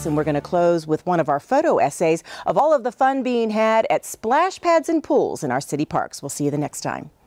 and we're going to close with one of our photo essays of all of the fun being had at splash pads and pools in our city parks. We'll see you the next time.